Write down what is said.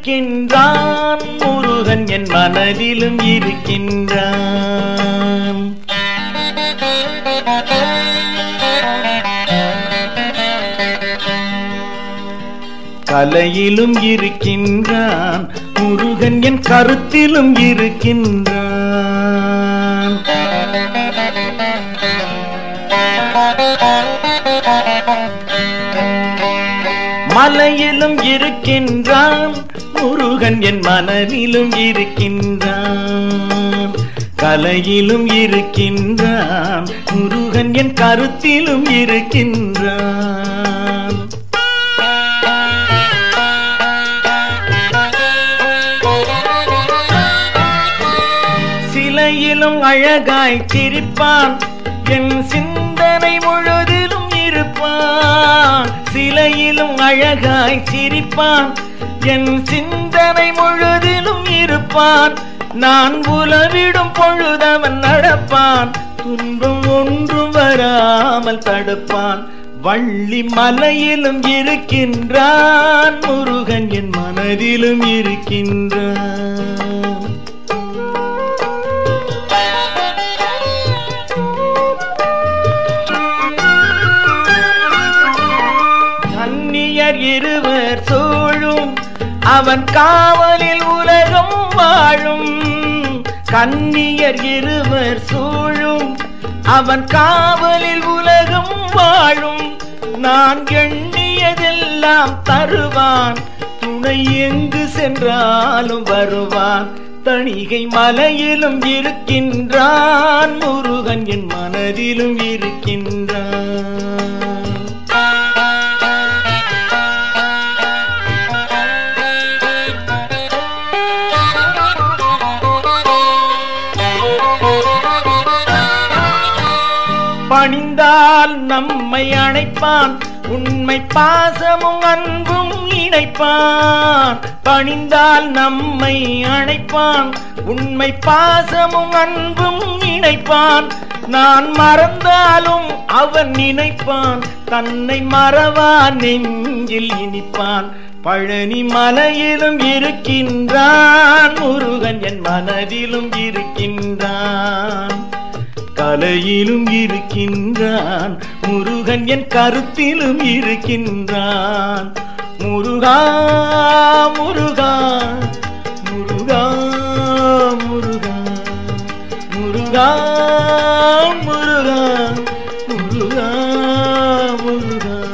இருக்கின்றான், முருகன் என் மனதிலும் இருக்கின்றான். கலையிலும் இருக்கின்றான், முருகன் என் கருத்திலும் இருக்கின்றான். மலையிலும் இருக்கின்றான், முருகன் என் மனதிலும் இருக்கின்றான். கலையிலும் இருக்கின்றான், முருகன் என் கருத்திலும் இருக்கின்றான். சிலையிலும் அழகாய் சிரிப்பான், என் சிந்தனை முழுதிலும் இருப்பான். சிலையிலும் அழகாய் சிரிப்பான், என் சிந்தனை முழுதிலும் இருப்பான். நான் உலவிடும் பொழுதவன் நடப்பான், துன்பம் ஒன்றும் வராமல் தடுப்பான். வள்ளி மலையிலும் இருக்கின்றான், முருகன் என் மனதிலும் இருக்கின்றான். கன்னியர் இருவர் சூழும், அவன் காவலில் உலகம் வாழும். கன்னியர் இருவர் சூழும், அவன் காவலில் உலகம் வாழும். நான் எண்ணியதெல்லாம் தருவான், துணை எங்கு சென்றாலும் வருவான். தணிகை மலையிலும் இருக்கின்றான், முருகன் என் மனதிலும் இருக்கின்றான். பணிந்தால் நம்மை அணைப்பான், உண்மை பாசமும் அன்பும் இணைப்பான். பணிந்தால் நம்மை அணைப்பான், உண்மை பாசமும் அன்பும் இணைப்பான். நான் மறந்தாலும் அவன் நினைப்பான், தன்னை மறவான் நெஞ்சில் இனிப்பான். பழனி மலையிலும் இருக்கின்றான், முருகன் என் மனதிலும் இருக்கின்றான். கலையிலும் இருக்கின்றான், முருகன் என் கருத்திலும் இருக்கின்றான். முருகா முருகா முருகா முருகா முருகா முருகா முருகா முருகா.